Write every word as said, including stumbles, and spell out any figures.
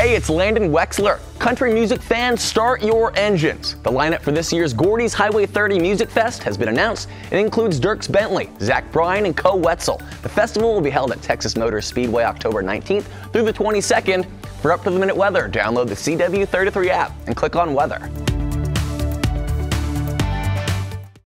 Hey, it's Landon Wexler. Country music fans, start your engines. The lineup for this year's Gordy's Highway thirty Music Fest has been announced. It includes Dierks Bentley, Zach Bryan, and Co Wetzel. The festival will be held at Texas Motor Speedway October nineteenth through the twenty-second. For up-to-the-minute weather, download the C W thirty-three app and click on Weather.